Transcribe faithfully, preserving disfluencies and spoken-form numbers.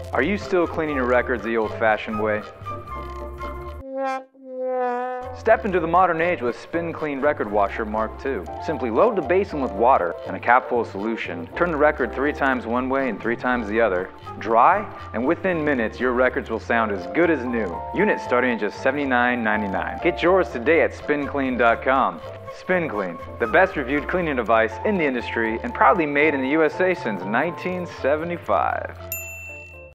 Are you still cleaning your records the old-fashioned way? Step into the modern age with Spin Clean Record Washer Mark two. Simply load the basin with water and a cap full of solution. Turn the record three times one way and three times the other. Dry, and within minutes, your records will sound as good as new. Units starting at just seventy-nine ninety-nine. Get yours today at spin clean dot com. Spin Clean, the best reviewed cleaning device in the industry and proudly made in the U S A since nineteen seventy-five.